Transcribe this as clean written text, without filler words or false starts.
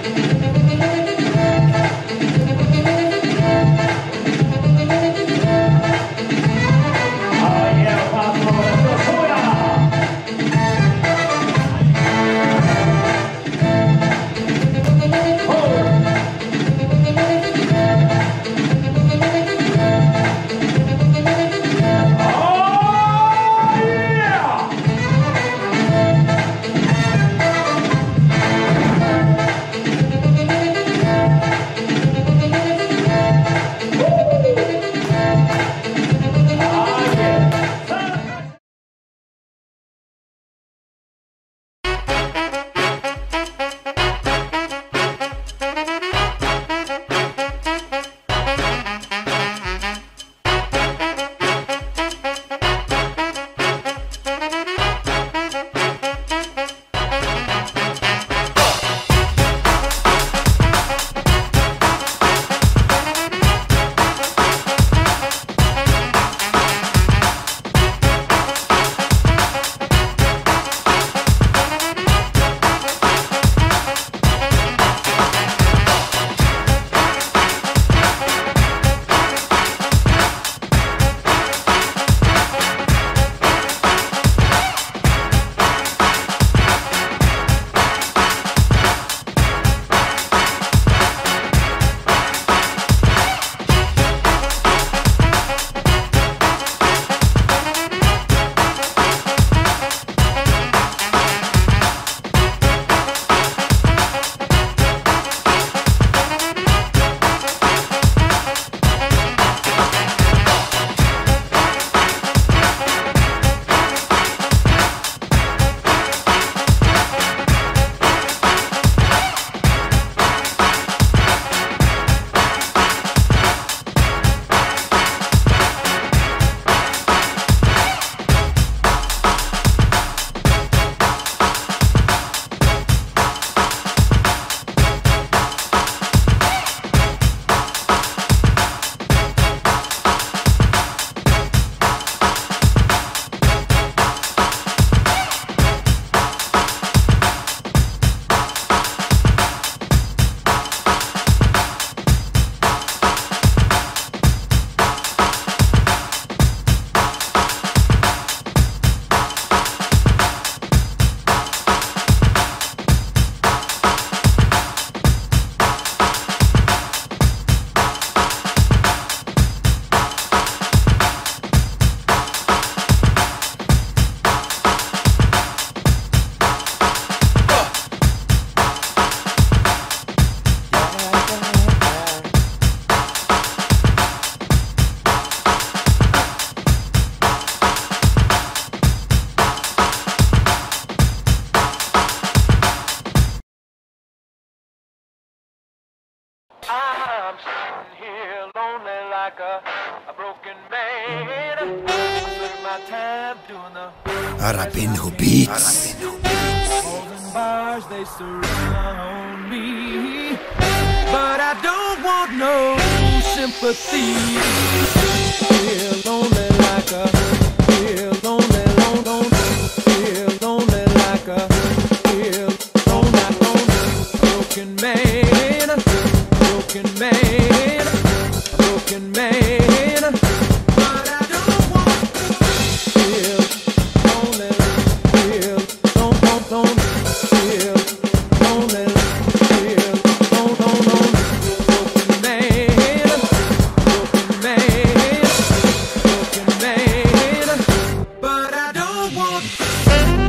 I'm sitting here lonely like a broken man. Spend my time doing the Arabinho Beats. Golden bars, they surround me, but I don't want no sympathy. Feel lonely like a, feel lonely, feel lonely like a, feel lonely, broken man, broken man, broken man. But I don't want to feel lonely, feel lonely, feel lonely, feel lonely, broken man, broken man, broken man. But I don't want